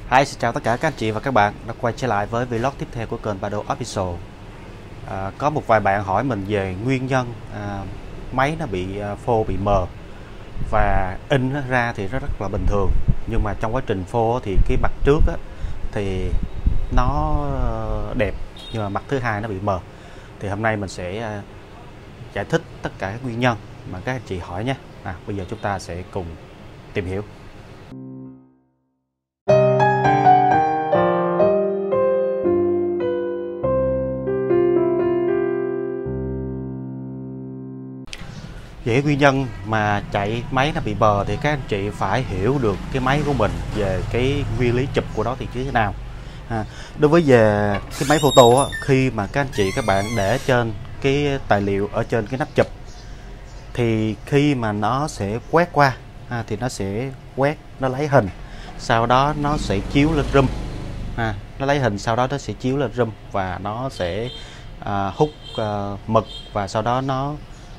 Hi, xin chào tất cả các anh chị và các bạn đã quay trở lại với vlog tiếp theo của kênh Bado Official. Có một vài bạn hỏi mình về nguyên nhân máy nó bị phô bị mờ và in nó ra thì nó rất là bình thường, nhưng mà trong quá trình phô thì cái mặt trước thì nó đẹp, nhưng mà mặt thứ hai nó bị mờ. Thì hôm nay mình sẽ giải thích tất cả các nguyên nhân mà các anh chị hỏi nhé. Bây giờ chúng ta sẽ cùng tìm hiểu. Vậy nguyên nhân mà chạy máy nó bị mờ thì các anh chị phải hiểu được cái máy của mình về cái nguyên lý chụp của nó thì như thế nào. Đối với về cái máy photo khi mà các anh chị các bạn để trên cái tài liệu ở trên cái nắp chụp thì khi mà nó sẽ quét qua thì nó sẽ quét, nó lấy hình, sau đó nó sẽ chiếu lên zoom. Nó lấy hình, sau đó nó sẽ chiếu lên zoom và nó sẽ hút mực, và sau đó nó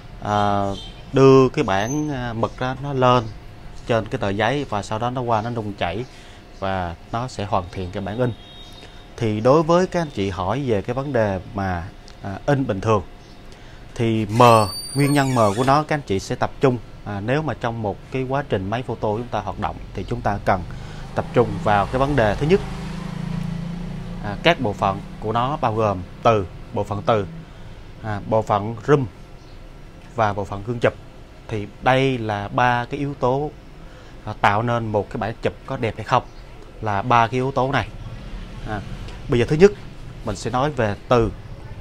đưa cái bản mực đó nó lên trên cái tờ giấy, và sau đó nó qua nó nung chảy và nó sẽ hoàn thiện cái bản in. Thì đối với các anh chị hỏi về cái vấn đề mà in bình thường thì nguyên nhân mờ của nó các anh chị sẽ tập trung nếu mà trong một cái quá trình máy photo chúng ta hoạt động thì chúng ta cần tập trung vào cái vấn đề thứ nhất, các bộ phận của nó bao gồm bộ phận từ, bộ phận zoom và bộ phận gương chụp. Thì đây là ba cái yếu tố tạo nên một cái bản chụp có đẹp hay không, là ba cái yếu tố này. Bây giờ thứ nhất mình sẽ nói về từ.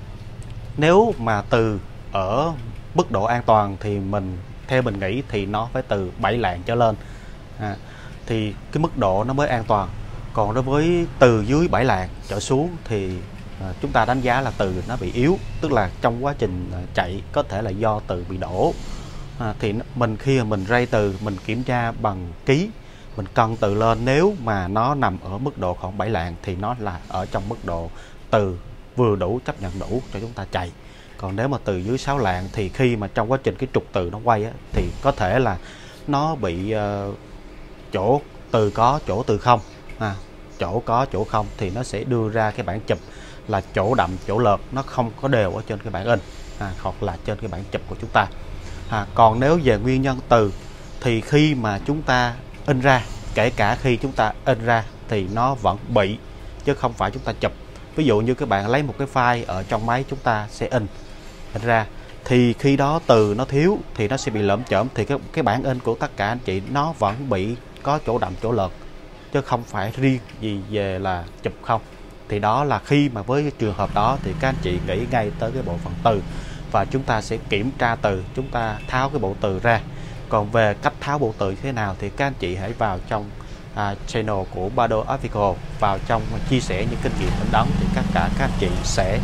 Nếu mà từ ở mức độ an toàn thì theo mình nghĩ thì nó phải từ 7 lạng trở lên, thì cái mức độ nó mới an toàn. Còn đối với từ dưới 7 lạng trở xuống thì chúng ta đánh giá là từ nó bị yếu, tức là trong quá trình chạy có thể là do từ bị đổ. Thì khi mình ray từ, mình kiểm tra bằng ký, mình cân từ lên, nếu mà nó nằm ở mức độ khoảng 7 lạng thì nó là ở trong mức độ từ vừa đủ, chấp nhận đủ cho chúng ta chạy. Còn nếu mà từ dưới 6 lạng thì khi mà trong quá trình cái trục từ nó quay thì có thể là nó bị chỗ từ có, chỗ từ không, chỗ có, chỗ không, thì nó sẽ đưa ra cái bản chụp là chỗ đậm, chỗ lợt nó không có đều ở trên cái bản in hoặc là trên cái bản chụp của chúng ta. Còn nếu về nguyên nhân từ thì khi mà chúng ta in ra, kể cả khi chúng ta in ra thì nó vẫn bị, chứ không phải chúng ta chụp. Ví dụ như các bạn lấy một cái file ở trong máy chúng ta sẽ in ra, thì khi đó từ nó thiếu thì nó sẽ bị lởm chởm, thì cái bản in của tất cả anh chị nó vẫn bị có chỗ đậm, chỗ lợt, chứ không phải riêng gì về là chụp không. Thì đó là khi mà với cái trường hợp đó thì các anh chị nghĩ ngay tới cái bộ phận từ, và chúng ta sẽ kiểm tra từ, chúng ta tháo cái bộ từ ra. Còn về cách tháo bộ từ như thế nào thì các anh chị hãy vào trong channel của Bado Official, vào trong chia sẻ những kinh nghiệm in ấn, thì các anh chị sẽ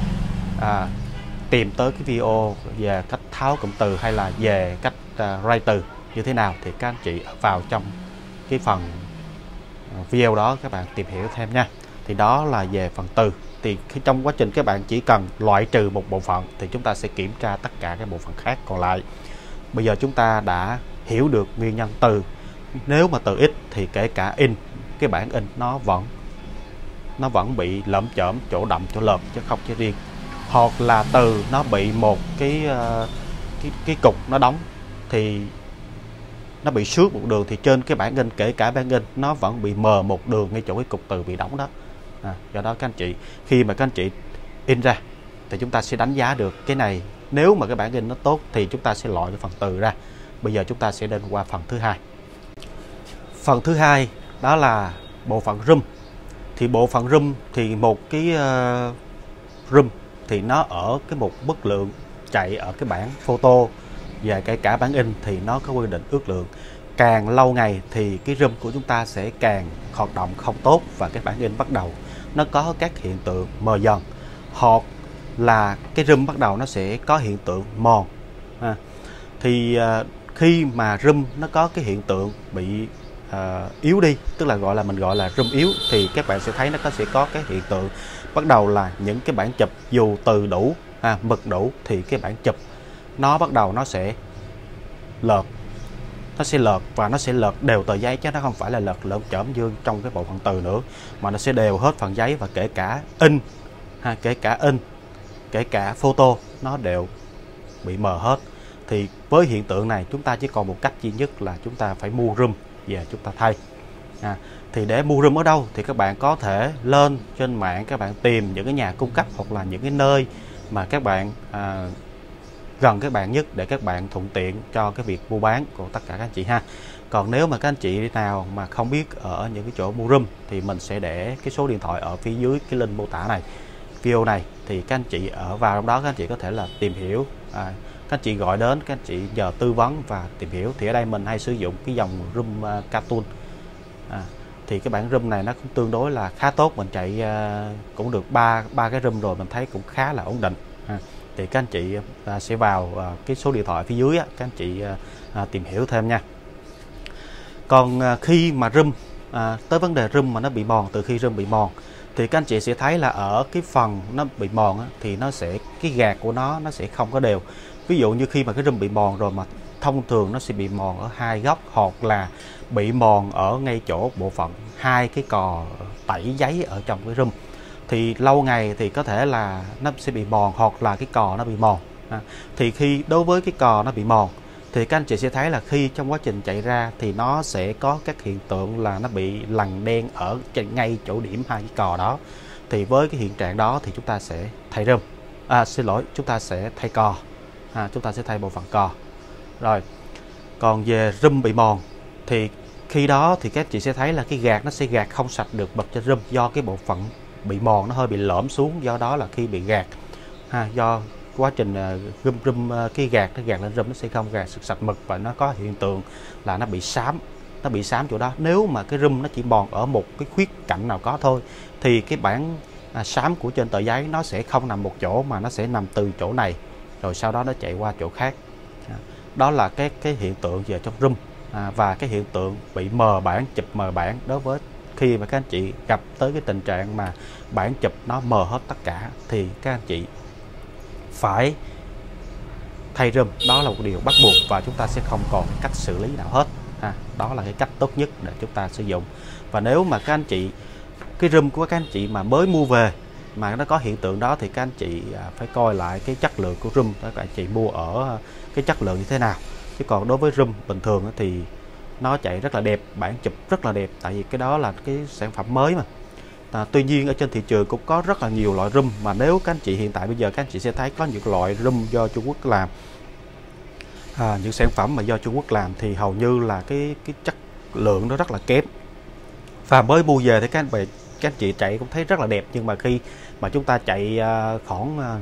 tìm tới cái video về cách tháo cụm từ hay là về cách write từ như thế nào, thì các anh chị vào trong cái phần video đó các bạn tìm hiểu thêm nha. Thì đó là về phần từ. Thì trong quá trình các bạn chỉ cần loại trừ một bộ phận thì chúng ta sẽ kiểm tra tất cả các bộ phận khác còn lại. Bây giờ chúng ta đã hiểu được nguyên nhân từ. Nếu mà từ ít thì kể cả in, cái bản in nó vẫn bị lởm chởm, chỗ đậm, chỗ lợp, chứ không chỉ riêng. Hoặc là từ nó bị một cái cục nó đóng, thì nó bị xước một đường, thì trên cái bản in, kể cả bản in nó vẫn bị mờ một đường ngay chỗ cái cục từ bị đóng đó. Do đó các anh chị, khi mà các anh chị in ra thì chúng ta sẽ đánh giá được cái này. Nếu mà cái bản in nó tốt thì chúng ta sẽ loại cái phần từ ra. Bây giờ chúng ta sẽ đến qua phần thứ hai. Phần thứ hai đó là bộ phận zoom. Thì bộ phận zoom thì một cái zoom thì nó ở cái một mức lượng chạy ở cái bản photo và kể cả bản in thì nó có quy định ước lượng. Càng lâu ngày thì cái zoom của chúng ta sẽ càng hoạt động không tốt, và cái bản in bắt đầu nó có các hiện tượng mờ dần, hoặc là cái zoom bắt đầu nó sẽ có hiện tượng mòn. Thì khi mà zoom nó có cái hiện tượng bị yếu đi, tức là mình gọi là zoom yếu, thì các bạn sẽ thấy nó sẽ có cái hiện tượng bắt đầu là những cái bản chụp dù từ đủ, mực đủ, thì cái bản chụp nó bắt đầu nó sẽ lợp, nó sẽ lợt, và nó sẽ lợt đều tờ giấy chứ nó không phải là lợt lởm chởm như trong cái bộ phận từ nữa, mà nó sẽ đều hết phần giấy, và kể cả in kể cả photo nó đều bị mờ hết. Thì với hiện tượng này chúng ta chỉ còn một cách duy nhất là chúng ta phải mua room về chúng ta thay. Thì để mua room ở đâu thì các bạn có thể lên trên mạng, các bạn tìm những cái nhà cung cấp hoặc là những cái nơi mà các bạn gần các bạn nhất để các bạn thuận tiện cho cái việc mua bán của tất cả các anh chị ha. Còn nếu mà các anh chị nào mà không biết ở những cái chỗ mua room thì mình sẽ để cái số điện thoại ở phía dưới cái link mô tả này, video này, thì các anh chị ở vào trong đó các anh chị có thể là tìm hiểu, các anh chị gọi đến, các anh chị nhờ tư vấn và tìm hiểu. Thì ở đây mình hay sử dụng cái dòng room cartoon, thì cái bản room này nó cũng tương đối là khá tốt, mình chạy cũng được ba cái room rồi, mình thấy cũng khá là ổn định. Thì các anh chị sẽ vào cái số điện thoại phía dưới các anh chị tìm hiểu thêm nha. Còn khi mà room tới vấn đề room mà nó bị mòn, từ khi room bị mòn thì các anh chị sẽ thấy là ở cái phần nó bị mòn thì nó sẽ, cái gạt của nó sẽ không có đều. Ví dụ như khi mà cái room bị mòn rồi mà thông thường nó sẽ bị mòn ở hai góc, hoặc là bị mòn ở ngay chỗ bộ phận hai cái cò tẩy giấy ở trong cái room. Thì lâu ngày thì có thể là nó sẽ bị mòn, hoặc là cái cò nó bị mòn. Thì khi đối với cái cò nó bị mòn thì các anh chị sẽ thấy là khi trong quá trình chạy ra thì nó sẽ có các hiện tượng là nó bị lằn đen ở ngay chỗ điểm hai cái cò đó. Thì với cái hiện trạng đó thì chúng ta sẽ thay room, chúng ta sẽ thay cò, chúng ta sẽ thay bộ phận cò. Rồi, còn về room bị mòn thì khi đó thì các chị sẽ thấy là cái gạt nó sẽ gạt không sạch được bậc trên room, do cái bộ phận bị mòn nó hơi bị lõm xuống, do đó là khi bị gạt do quá trình room cái gạt nó gạt lên room nó sẽ không gạt sạch mực, và nó có hiện tượng là nó bị xám chỗ đó. Nếu mà cái room nó chỉ mòn ở một cái khuyết cạnh nào có thôi thì cái bản xám của trên tờ giấy nó sẽ không nằm một chỗ, mà nó sẽ nằm từ chỗ này rồi sau đó nó chạy qua chỗ khác. Đó là cái hiện tượng về trong room. Và cái hiện tượng bị mờ bản, chụp mờ bản, đối với khi mà các anh chị gặp tới cái tình trạng mà bản chụp nó mờ hết tất cả thì các anh chị phải thay room. Đó là một điều bắt buộc và chúng ta sẽ không còn cách xử lý nào hết. Đó là cái cách tốt nhất để chúng ta sử dụng. Và nếu mà các anh chị, cái room của các anh chị mà mới mua về mà nó có hiện tượng đó thì các anh chị phải coi lại cái chất lượng của room các anh chị mua ở cái chất lượng như thế nào. Chứ còn đối với room bình thường thì nó chạy rất là đẹp, bản chụp rất là đẹp, tại vì cái đó là cái sản phẩm mới mà. Tuy nhiên ở trên thị trường cũng có rất là nhiều loại room, mà nếu các anh chị hiện tại bây giờ các anh chị sẽ thấy có những loại room do Trung Quốc làm, những sản phẩm mà do Trung Quốc làm thì hầu như là cái chất lượng nó rất là kém. Và mới mua về thì các anh chị chạy cũng thấy rất là đẹp, nhưng mà khi mà chúng ta chạy khoảng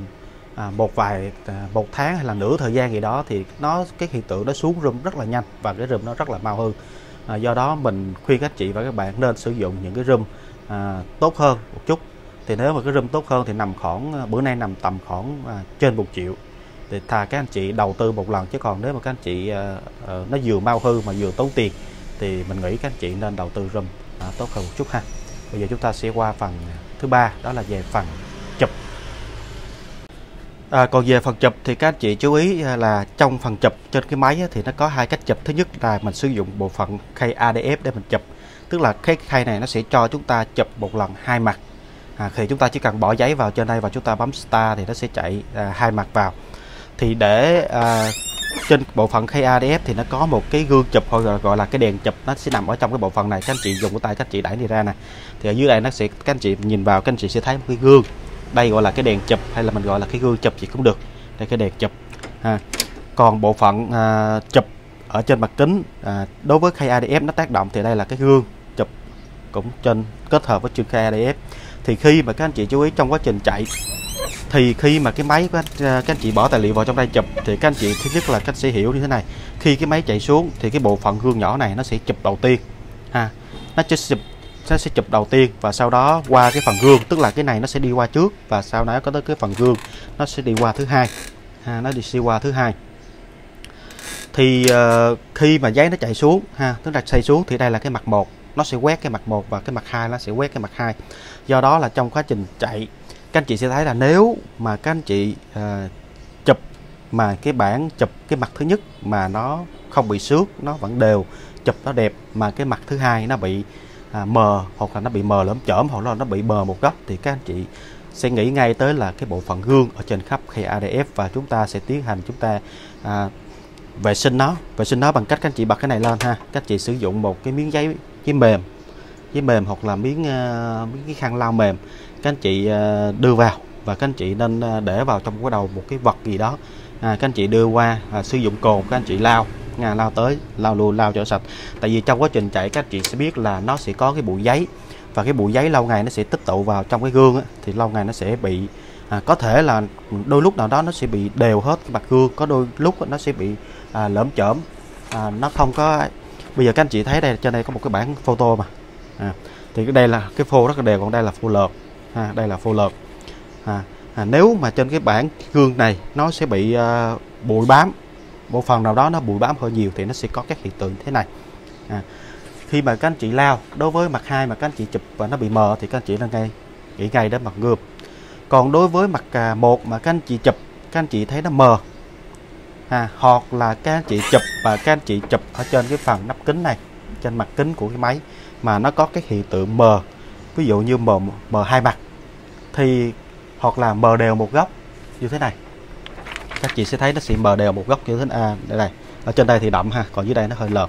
một tháng hay là nửa thời gian gì đó thì cái hiện tượng nó xuống room rất là nhanh và cái room nó rất là mau hư. Do đó mình khuyên các chị và các bạn nên sử dụng những cái room tốt hơn một chút. Thì nếu mà cái room tốt hơn thì nằm khoảng bữa nay nằm tầm khoảng trên 1 triệu thì thà các anh chị đầu tư một lần. Chứ còn nếu mà các anh chị nó vừa mau hư mà vừa tốn tiền thì mình nghĩ các anh chị nên đầu tư room tốt hơn một chút ha. Bây giờ chúng ta sẽ qua phần thứ ba, đó là về phần chụp. Còn về phần chụp thì các anh chị chú ý là trong phần chụp trên cái máy thì nó có hai cách chụp. Thứ nhất là mình sử dụng bộ phận khay ADF để mình chụp, tức là cái khay này nó sẽ cho chúng ta chụp một lần hai mặt. Thì chúng ta chỉ cần bỏ giấy vào trên đây và chúng ta bấm start thì nó sẽ chạy hai mặt vào. Thì để trên bộ phận khay ADF thì nó có một cái gương chụp, hoặc gọi là cái đèn chụp, nó sẽ nằm ở trong cái bộ phận này. Các anh chị dùng cái tay các anh chị đẩy đi ra nè, thì ở dưới đây nó sẽ, các anh chị nhìn vào các anh chị sẽ thấy một cái gương. Đây gọi là cái đèn chụp, hay là mình gọi là cái gương chụp gì cũng được. Đây cái đèn chụp. Còn bộ phận chụp ở trên mặt kính, đối với khay ADF nó tác động thì đây là cái gương chụp cũng trên kết hợp với chương khay ADF. Thì khi mà các anh chị chú ý trong quá trình chạy, thì khi mà cái máy của các anh chị bỏ tài liệu vào trong đây chụp thì các anh chị thứ nhất là cách sẽ hiểu như thế này. Khi cái máy chạy xuống thì cái bộ phận gương nhỏ này nó sẽ chụp đầu tiên, nó sẽ chụp đầu tiên, và sau đó qua cái phần gương, tức là cái này nó sẽ đi qua trước và sau đó có tới cái phần gương nó sẽ đi qua thứ hai, nó đi qua thứ hai. Thì khi mà giấy nó chạy xuống tức là chạy xuống thì đây là cái mặt 1, nó sẽ quét cái mặt 1 và cái mặt 2 nó sẽ quét cái mặt 2. Do đó là trong quá trình chạy các anh chị sẽ thấy là nếu mà các anh chị chụp mà cái bảng chụp cái mặt thứ nhất mà nó không bị xước, nó vẫn đều, chụp nó đẹp, mà cái mặt thứ hai nó bị mờ, hoặc là nó bị mờ lởm chởm, hoặc là nó bị mờ một góc, thì các anh chị sẽ nghĩ ngay tới là cái bộ phận gương ở trên khắp khay ADF, và chúng ta sẽ tiến hành chúng ta vệ sinh nó bằng cách các anh chị bật cái này lên ha. Các anh chị sử dụng một cái miếng giấy mềm hoặc là miếng cái khăn lau mềm, các anh chị đưa vào, và các anh chị nên để vào trong cái đầu một cái vật gì đó, các anh chị đưa qua, sử dụng cồn các anh chị lau, lau tới lau luôn, lau cho sạch. Tại vì trong quá trình chạy các anh chị sẽ biết là nó sẽ có cái bụi giấy, và cái bụi giấy lâu ngày nó sẽ tích tụ vào trong cái gương á, thì lâu ngày nó sẽ bị có thể là đôi lúc nào đó nó sẽ bị đều hết cái mặt gương, có đôi lúc nó sẽ bị lởm chởm, nó không có. Bây giờ các anh chị thấy đây, trên đây có một cái bảng photo mà, thì cái đây là cái phô rất là đều, còn đây là phô lợp, đây là phô lợp. Nếu mà trên cái bảng gương này nó sẽ bị bụi bám, bộ phận nào đó nó bụi bám hơi nhiều, thì nó sẽ có các hiện tượng thế này. Khi mà các anh chị lau, đối với mặt 2 mà các anh chị chụp và nó bị mờ thì các anh chị nên nghĩ ngay đến mặt gương. Còn đối với mặt 1 mà các anh chị chụp, các anh chị thấy nó mờ, hoặc là các anh chị chụp và các anh chị chụp ở trên cái phần nắp kính này, trên mặt kính của cái máy mà nó có cái hiện tượng mờ, ví dụ như mờ hai mặt, thì hoặc là mờ đều một góc như thế này, các chị sẽ thấy nó sẽ mờ đều một góc như thế này. Đây ở trên đây thì đậm ha, còn dưới đây nó hơi lợp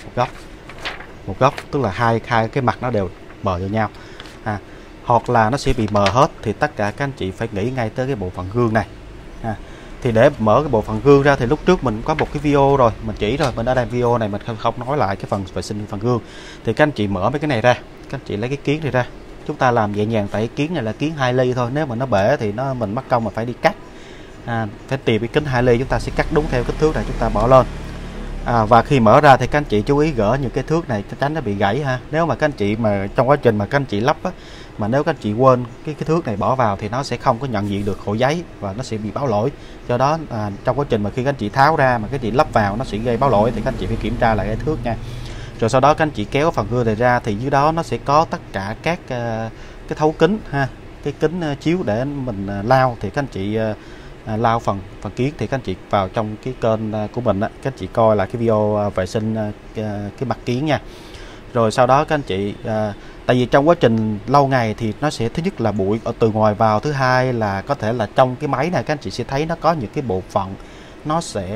một góc, tức là hai cái mặt nó đều mờ vào nhau, hoặc là nó sẽ bị mờ hết, thì tất cả các anh chị phải nghĩ ngay tới cái bộ phận gương này. Thì để mở cái bộ phận gương ra thì lúc trước mình có một cái video rồi, mình chỉ rồi, mình đã làm video này mình không nói lại cái phần vệ sinh phần gương. Thì các anh chị mở mấy cái này ra, các anh chị lấy cái kiến này ra, chúng ta làm nhẹ nhàng, tại cái kiến này là kiến 2 ly thôi, nếu mà nó bể thì mình mất công mà phải đi cắt, phải tìm cái kính 2 ly, chúng ta sẽ cắt đúng theo kích thước này, chúng ta bỏ lên. Và khi mở ra thì các anh chị chú ý gỡ những cái thước này tránh nó bị gãy ha. Nếu mà các anh chị mà trong quá trình mà các anh chị lắp á, mà nếu các anh chị quên cái thước này bỏ vào thì nó sẽ không có nhận diện được khổ giấy và nó sẽ bị báo lỗi. Do đó trong quá trình mà khi các anh chị tháo ra mà các anh chị lắp vào nó sẽ gây báo lỗi, thì các anh chị phải kiểm tra lại cái thước nha. Rồi sau đó các anh chị kéo phần gương này ra, thì dưới đó nó sẽ có tất cả các cái thấu kính ha, cái kính chiếu để mình lau. Thì các anh chị lau phần kiến thì các anh chị vào trong cái kênh của mình á, các anh chị coi lại cái video vệ sinh cái mặt kiến nha. Rồi sau đó các anh chị tại vì trong quá trình lâu ngày thì nó sẽ, thứ nhất là bụi ở từ ngoài vào, thứ hai là có thể là trong cái máy này các anh chị sẽ thấy nó có những cái bộ phận nó sẽ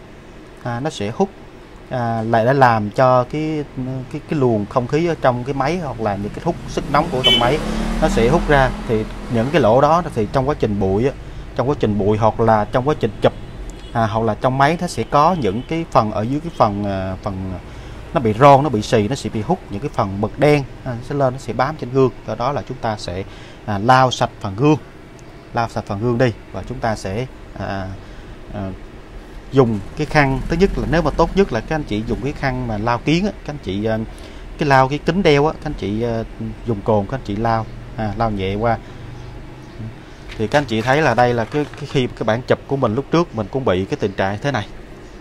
hút lại để làm cho cái luồng không khí ở trong cái máy, hoặc là những cái hút sức nóng của trong máy nó sẽ hút ra. Thì những cái lỗ đó thì trong quá trình bụi hoặc là trong quá trình chụp hoặc là trong máy nó sẽ có những cái phần ở dưới cái phần nó bị ron, nó bị xì, nó sẽ bị hút những cái phần mực đen, nó sẽ lên, nó sẽ bám trên gương. Do đó là chúng ta sẽ lau sạch phần gương đi, và chúng ta sẽ dùng cái khăn. Thứ nhất là nếu mà tốt nhất là các anh chị dùng cái khăn mà lau kiến á, các anh chị cái lau cái kính đeo á, các anh chị dùng cồn, các anh chị lau nhẹ qua. Thì các anh chị thấy là đây là cái khi cái bản chụp của mình lúc trước mình cũng bị cái tình trạng thế này,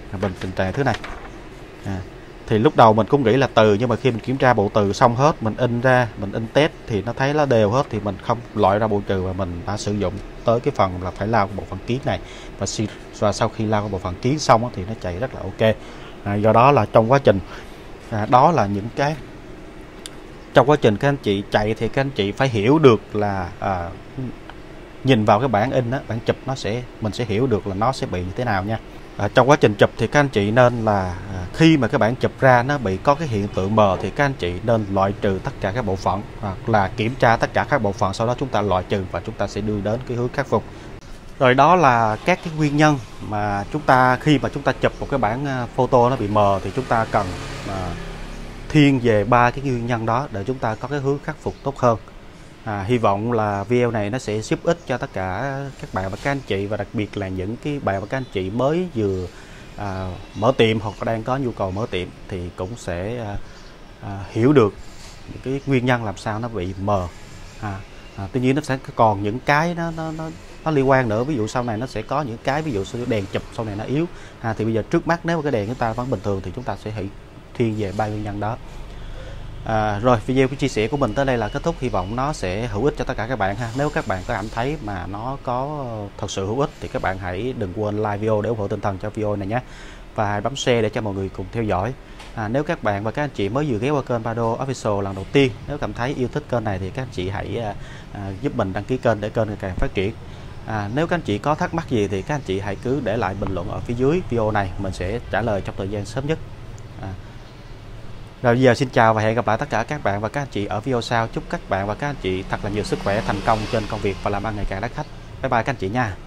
thì lúc đầu mình cũng nghĩ là từ, nhưng mà khi mình kiểm tra bộ từ xong hết, mình in ra, mình in test thì nó thấy nó đều hết, thì mình không loại ra bộ trừ, và mình đã sử dụng tới cái phần là phải lau bộ phận kiến này. Và sau khi lau bộ phận kiến xong thì nó chạy rất là ok. Do đó là trong quá trình đó là những cái trong quá trình các anh chị chạy thì các anh chị phải hiểu được là nhìn vào cái bản in á, bản chụp mình sẽ hiểu được là nó sẽ bị như thế nào nha. Trong quá trình chụp thì các anh chị nên là khi mà cái bản chụp ra nó bị có cái hiện tượng mờ thì các anh chị nên loại trừ tất cả các bộ phận, hoặc là kiểm tra tất cả các bộ phận, sau đó chúng ta loại trừ và chúng ta sẽ đưa đến cái hướng khắc phục. Rồi đó là các cái nguyên nhân mà chúng ta khi mà chúng ta chụp một cái bản photo nó bị mờ thì chúng ta cần thiên về 3 cái nguyên nhân đó để chúng ta có cái hướng khắc phục tốt hơn. Hy vọng là video này nó sẽ giúp ích cho tất cả các bạn và các anh chị, và đặc biệt là những cái bạn và các anh chị mới vừa mở tiệm hoặc đang có nhu cầu mở tiệm thì cũng sẽ hiểu được những cái nguyên nhân làm sao nó bị mờ. Tuy nhiên nó sẽ còn những cái nó liên quan nữa, ví dụ sau này nó sẽ có những cái, ví dụ đèn chụp sau này nó yếu, thì bây giờ trước mắt nếu mà cái đèn chúng ta vẫn bình thường thì chúng ta sẽ thiên về 3 nguyên nhân đó. Rồi video của chia sẻ của mình tới đây là kết thúc, hy vọng nó sẽ hữu ích cho tất cả các bạn ha. Nếu các bạn có cảm thấy mà nó có thật sự hữu ích thì các bạn hãy đừng quên like video để ủng hộ tinh thần cho video này nhé, và hãy bấm share để cho mọi người cùng theo dõi. Nếu các bạn và các anh chị mới vừa ghé qua kênh Bado Official lần đầu tiên, nếu cảm thấy yêu thích kênh này thì các anh chị hãy giúp mình đăng ký kênh để kênh ngày càng phát triển. Nếu các anh chị có thắc mắc gì thì các anh chị hãy cứ để lại bình luận ở phía dưới video này, mình sẽ trả lời trong thời gian sớm nhất. Rồi bây giờ xin chào và hẹn gặp lại tất cả các bạn và các anh chị ở video sau. Chúc các bạn và các anh chị thật là nhiều sức khỏe, thành công trên công việc và làm ăn ngày càng đắt khách. Bye bye các anh chị nha.